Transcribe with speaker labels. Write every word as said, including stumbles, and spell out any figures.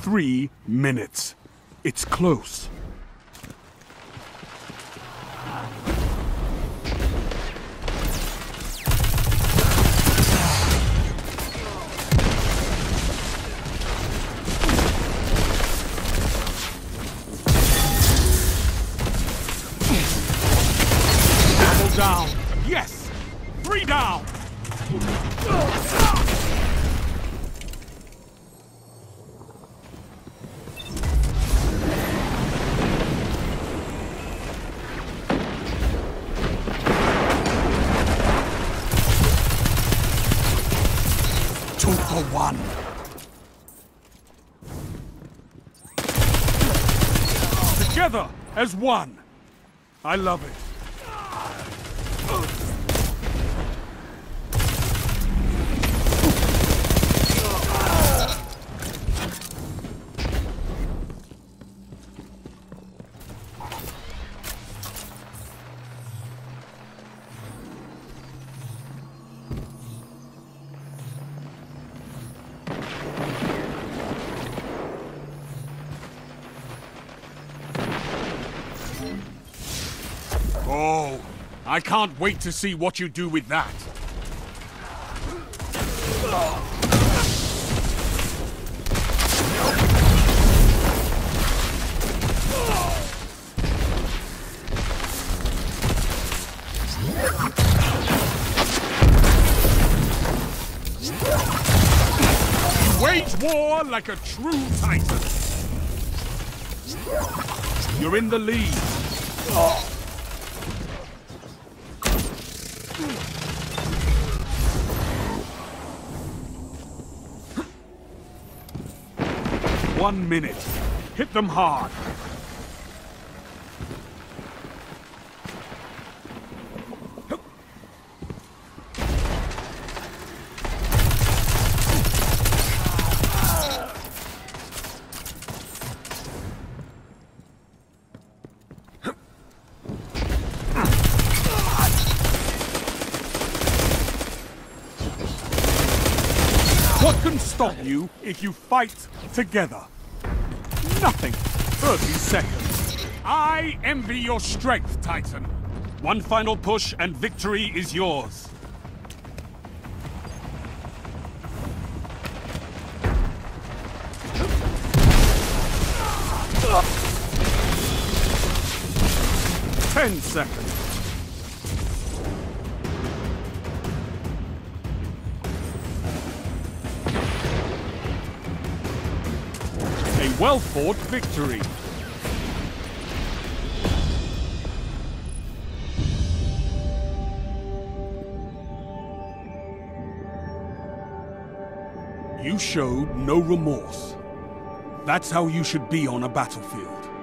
Speaker 1: Three minutes. It's close. Double down. Yes! Three down! Two for one. Together as one. I love it. Oh, I can't wait to see what you do with that. You wage war like a true titan. You're in the lead. One minute. Hit them hard. What can stop you if you fight together? Nothing. thirty seconds. I envy your strength, Titan. One final push and victory is yours. Ten seconds. A well-fought victory. You showed no remorse. That's how you should be on a battlefield.